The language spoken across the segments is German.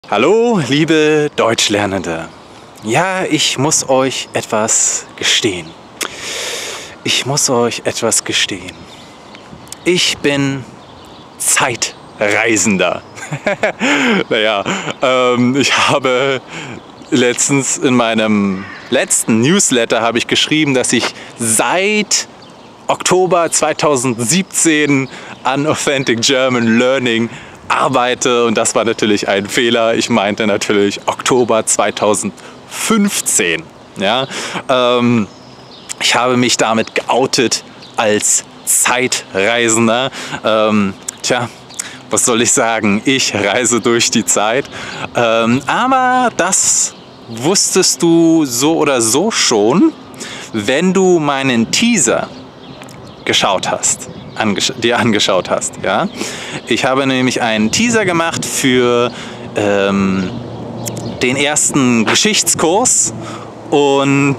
Hallo, liebe Deutschlernende. Ja, ich muss euch etwas gestehen. Ich bin Zeitreisender. Naja, ich habe letztens in meinem letzten Newsletter habe ich geschrieben, dass ich seit Oktober 2017 an Authentic German Learning arbeite, und das war natürlich ein Fehler. Ich meinte natürlich Oktober 2015. Ja? Ich habe mich damit geoutet als Zeitreisender. Was soll ich sagen? Ich reise durch die Zeit. Aber das wusstest du so oder so schon, wenn du meinen Teaser dir angeschaut hast. Ja? Ich habe nämlich einen Teaser gemacht für den ersten Geschichtskurs, und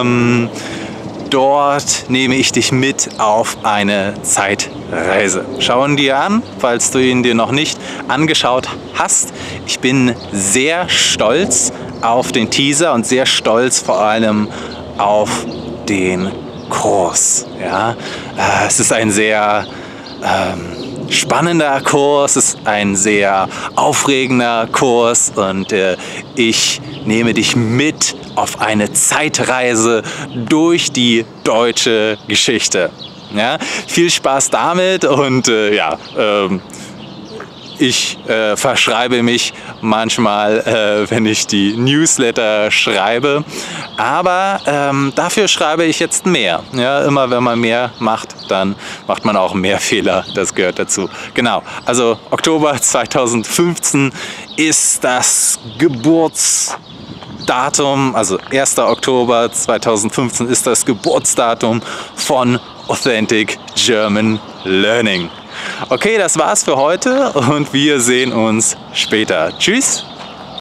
dort nehme ich dich mit auf eine Zeitreise. Schau ihn dir an, falls du ihn dir noch nicht angeschaut hast. Ich bin sehr stolz auf den Teaser und sehr stolz vor allem auf den Kurs. Ja? Es ist ein sehr spannender Kurs, es ist ein sehr aufregender Kurs, und ich nehme dich mit auf eine Zeitreise durch die deutsche Geschichte. Ja? Viel Spaß damit, und ich verschreibe mich manchmal, wenn ich die Newsletter schreibe, aber dafür schreibe ich jetzt mehr. Ja, immer wenn man mehr macht, dann macht man auch mehr Fehler, das gehört dazu. Genau, also Oktober 2015 ist das Geburtsdatum, also 1. Oktober 2015 ist das Geburtsdatum von Authentic German Learning. Okay, das war's für heute, und wir sehen uns später. Tschüss!